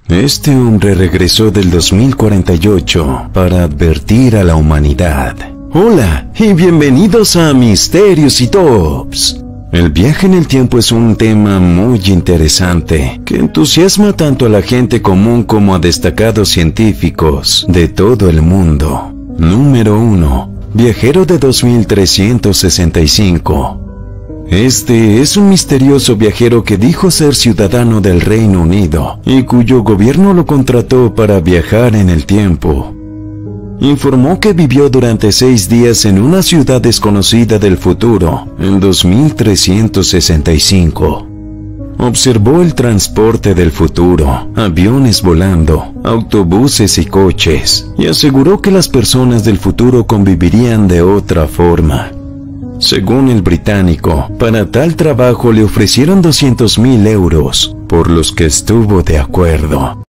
Este hombre regresó del 2048 para advertir a la humanidad. Hola y bienvenidos a Misterios y Tops. El viaje en el tiempo es un tema muy interesante que entusiasma tanto a la gente común como a destacados científicos de todo el mundo. Número 1. Viajero de 2365. Este es un misterioso viajero que dijo ser ciudadano del Reino Unido y cuyo gobierno lo contrató para viajar en el tiempo. Informó que vivió durante 6 días en una ciudad desconocida del futuro, en 2365. Observó el transporte del futuro, aviones volando, autobuses y coches, y aseguró que las personas del futuro convivirían de otra forma. Según el británico, para tal trabajo le ofrecieron 200.000 euros, por los que estuvo de acuerdo.